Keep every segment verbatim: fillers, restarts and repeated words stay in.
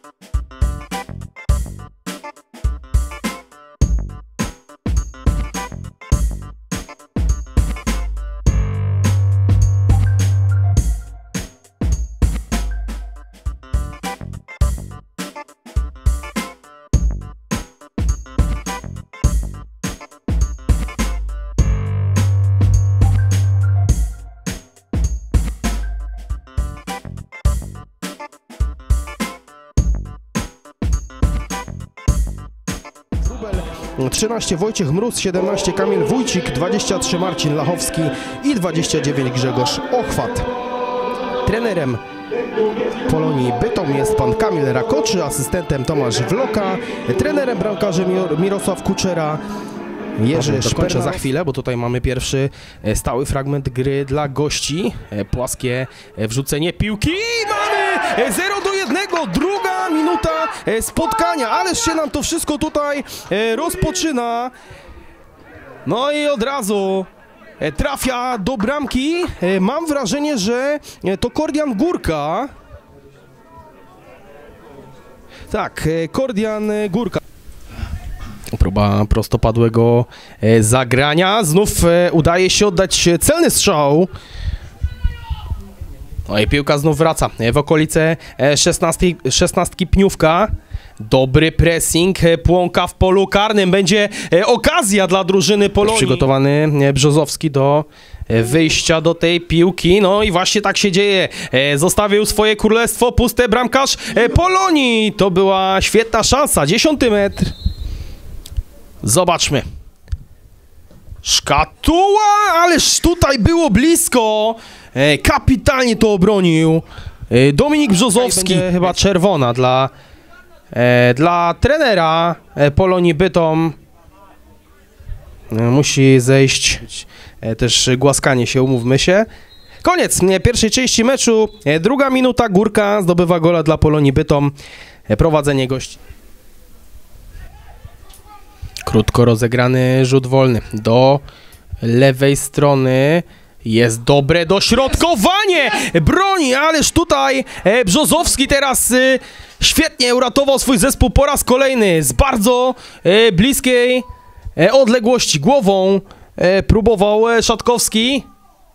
trzynaście Wojciech Mróz, siedemnaście Kamil Wójcik, dwadzieścia trzy Marcin Lachowski i dwadzieścia dziewięć Grzegorz Ochwat. Trenerem Polonii Bytom jest pan Kamil Rakoczy, asystentem Tomasz Wloka, trenerem bramkarzy Mirosław Kuczera. Jerzy Szperza za chwilę, bo tutaj mamy pierwszy stały fragment gry dla gości. Płaskie wrzucenie piłki. Mamy zero do jednego, druga minuta spotkania, ależ się nam to wszystko tutaj rozpoczyna. No i od razu trafia do bramki. Mam wrażenie, że to Kordian Górka. Tak, Kordian Górka. Próba prostopadłego zagrania. Znów udaje się oddać celny strzał. No i piłka znów wraca w okolice szesnastki, szesnastki Pniówka. Dobry pressing, Płonka w polu karnym. Będzie okazja dla drużyny Polonii. Przygotowany Brzozowski do wyjścia do tej piłki. No i właśnie tak się dzieje. Zostawił swoje królestwo, puste bramkarz Polonii. To była świetna szansa. Dziesiąty metr. Zobaczmy. Szkatuła, ależ tutaj było blisko. E, kapitalnie to obronił e, Dominik Brzozowski. Będzie chyba czerwona dla, e, dla trenera e, Polonii Bytom. E, musi zejść e, też głaskanie się, umówmy się. Koniec nie, pierwszej części meczu. E, druga minuta, Górka zdobywa gola dla Polonii Bytom. E, prowadzenie gości. Krótko rozegrany rzut wolny do lewej strony. Jest dobre dośrodkowanie! Broni, ależ tutaj e, Brzozowski teraz e, świetnie uratował swój zespół po raz kolejny. Z bardzo e, bliskiej e, odległości głową e, próbował e, Szatkowski.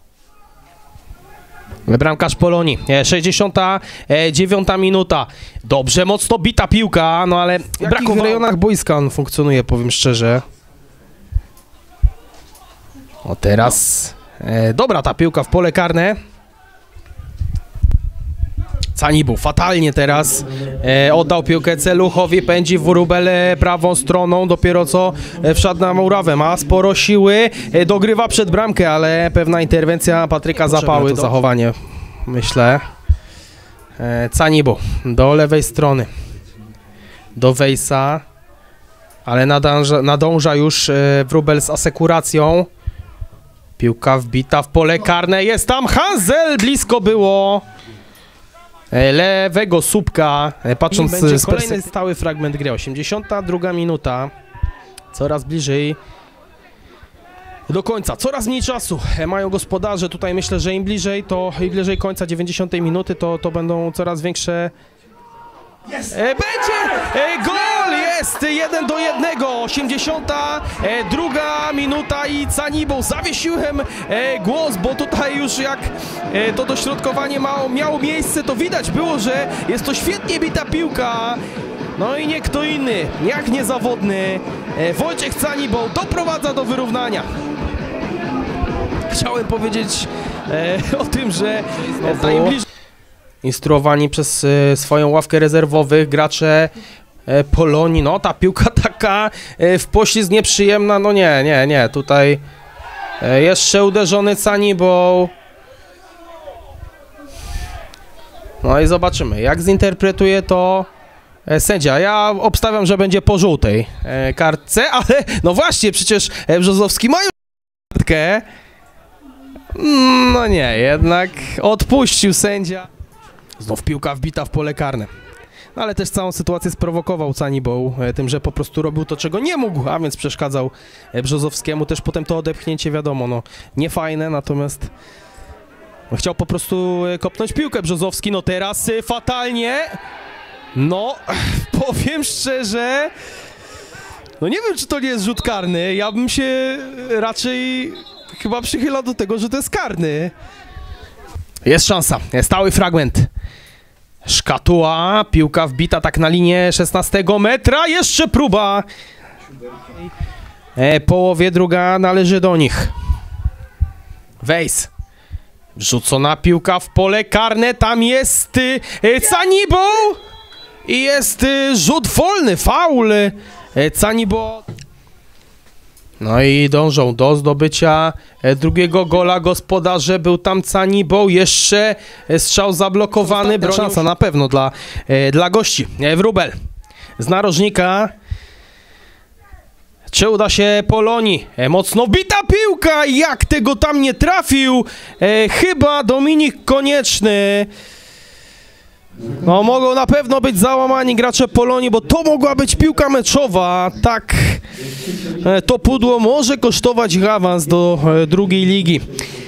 Bramkarz Polonii, sześćdziesiąta dziewiąta minuta. Dobrze, mocno bita piłka, no ale w jakich rejonach boiska on funkcjonuje, powiem szczerze. O teraz, e, dobra ta piłka w pole karne. Canibu fatalnie teraz e, oddał piłkę Celuchowi, pędzi Wróbel prawą stroną, dopiero co e, wszedł na murawę, ma sporo siły, e, dogrywa przed bramkę, ale pewna interwencja Patryka Zapały, to zachowanie, myślę. E, Canibu do lewej strony, do Wejsa, ale nadąża, nadąża już e, Wróbel z asekuracją. Piłka wbita w pole karne, jest tam Hansel, blisko było. Lewego słupka, patrząc z kolejny stały fragment gry, osiemdziesiąta druga minuta, coraz bliżej do końca, coraz mniej czasu mają gospodarze, tutaj myślę, że im bliżej, to im bliżej końca dziewięćdziesiątej minuty, to, to będą coraz większe... Będzie gol, jest jeden do jednego, osiemdziesiąta druga minuta i Canibu. Zawiesiłem głos, bo tutaj już jak to dośrodkowanie miało, miało miejsce, to widać było, że jest to świetnie bita piłka. No i nie kto inny, jak niezawodny Wojciech Canibu doprowadza do wyrównania. Chciałem powiedzieć o tym, że najbliżej... Instruowani przez y, swoją ławkę rezerwowych gracze y, Polonii, no ta piłka taka y, w poślizg nieprzyjemna, no nie, nie, nie, tutaj y, jeszcze uderzony Canibu. No i zobaczymy, jak zinterpretuje to y, sędzia. Ja obstawiam, że będzie po żółtej y, kartce, ale no właśnie, przecież y, Brzozowski mają kartkę. No nie, jednak odpuścił sędzia. Znów piłka wbita w pole karne. No ale też całą sytuację sprowokował Canibu tym, że po prostu robił to, czego nie mógł, a więc przeszkadzał Brzozowskiemu. Też potem to odepchnięcie, wiadomo, no niefajne, natomiast chciał po prostu kopnąć piłkę Brzozowski. No teraz fatalnie. No, powiem szczerze, no nie wiem, czy to nie jest rzut karny. Ja bym się raczej chyba przychylał do tego, że to jest karny. Jest szansa, stały fragment. Szkatuła, piłka wbita tak na linię szesnastego metra, jeszcze próba. E, połowie druga należy do nich. Wejs. Wrzucona piłka w pole karne, tam jest y, Canibo i jest y, rzut wolny, faul. Y, Canibo. No i dążą do zdobycia e, drugiego gola gospodarze, był tam Canibo, jeszcze e, strzał zablokowany, bronił... szansa na pewno dla, e, dla gości. E, Wróbel z narożnika. Czy uda się Polonii? E, mocno bita piłka, jak tego tam nie trafił? E, chyba Dominik Konieczny. No mogą na pewno być załamani gracze Polonii, bo to mogła być piłka meczowa. Tak, e, to pudło może kosztować ich awans do e, drugiej ligi.